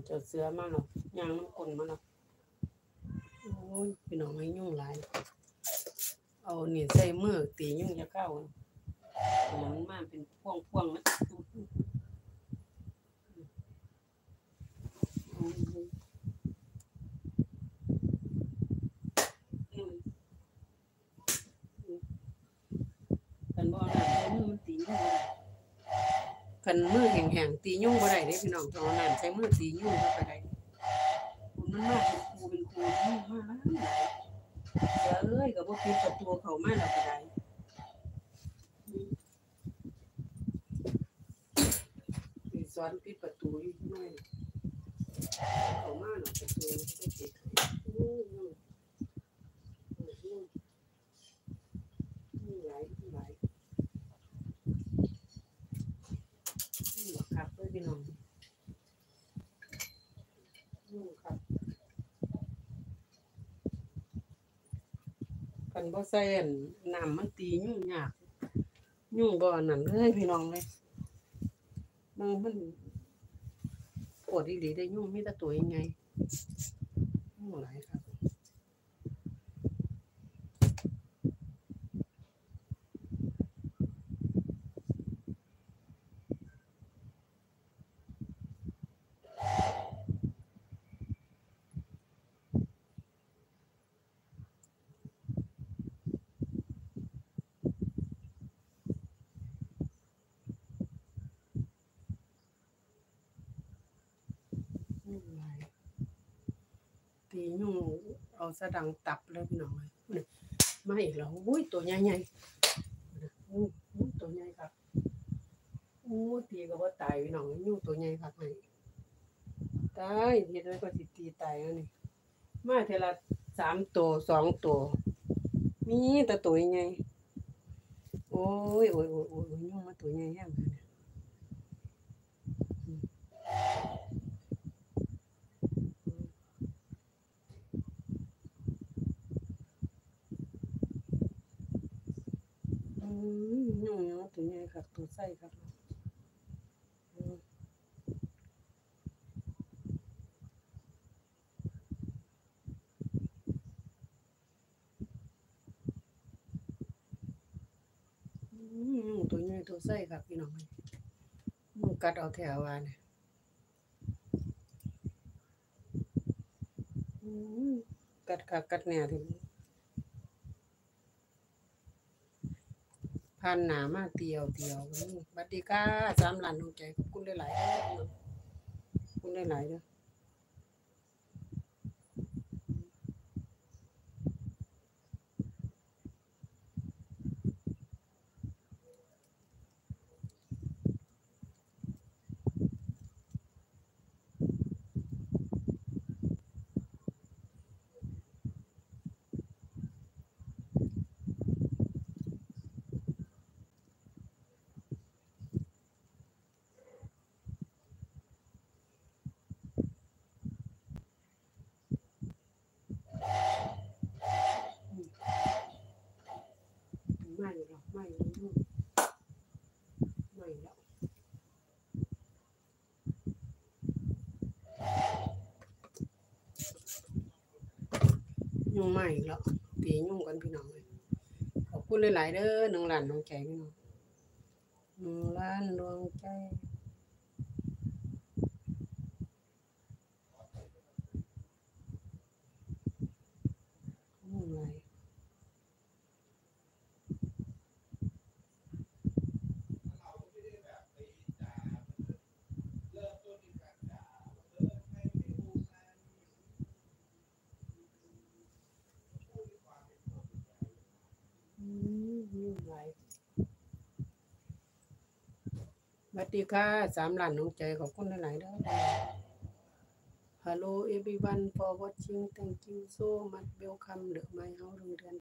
เจ้าเสือมาหรอกยางน้ำกลนมาหรอกโอ้ยพี่น้องให้ยุ่งหลายเอานี่ใส่มือตียุ่งจะเข้าแล้วมันมาเป็นพ่วงๆนะกันบ่ได้มือมันตียุ่งบ่ได้กันมือแห้งๆตียุ่งบ่ได้เด้พี่น้องต้องเอาน้ำใส่มือตียุ่งเข้าไปได้มันมาเป็นครูยุ่งมาแล้วเอ้ยก็บ่ปิดประตูเข้ามาแล้วก็ได้สิสอนปิดประตูอยู่ข้างในเข้ามาเนาะประตูบ่ปิดหลายครับเด้อพี่น้องครับกันบ่ใส่น้ำมันตียุ่งยากยุ่งบ่อันนั้นเลยพี่น้องเลยมันปวดอีหลีได้ยุ่งมีแต่ตัวยังไงยุ่งหลายครับตียุ่งเอาสะดังตับเลยพี่น้องเลยมาอีกแล้วอุ้ยตัวใหญ่ๆอู้ตัวใหญ่ครับอู้ตีก็บ่ตายพี่น้องยุ่งตัวใหญ่ครับให้ตายเฮ็ดแล้วก็สิตีตายแล้วนี่มาเทอละ3ตัว2ตัวมีแต่ตัวใหญ่โอ้ยยุ่งมาตัวใหญ่แฮงยุ่งตัวใหญ่ครับตัวไส้ครับตัวใหญ่ตัวไส้ครับพี่น้องมันกัดเอาแถวว่าเนี่ยกัดคักกัดแหน่ถึงพันหนามาเตียวบัดดีค่ะ3ล้านดวงใจขอบคุณหลายๆขอบคุณหลายๆเด้อไม่หรอกไม่แล้วยุ่งไม่แล้วตียุ่งกันพี่น้องเลยขอบคุณหลายๆเด้อ1ล้านดวงใจพี่น้อง1ล้านดวงใจยุ่งไรยุ่งไรสวัสดีค่ะ3ล้านดวงใจขอบคุณหลายๆเด้อ Hello everyone for watching. Thank you so much. Welcome to my house.